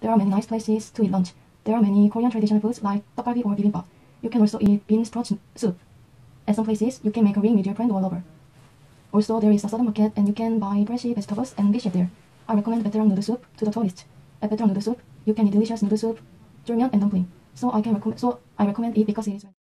There are many nice places to eat lunch. There are many Korean traditional foods like tteokgalbi or bibimbap. You can also eat bean sprout soup. At some places, you can make a ring with your friend or lover. Also, there is a sudden market and you can buy fresh vegetables and fish there. I recommend veteran noodle soup to the tourists. At veteran noodle soup, you can eat delicious noodle soup, jjulmyeon and dumpling. So I recommend it because it is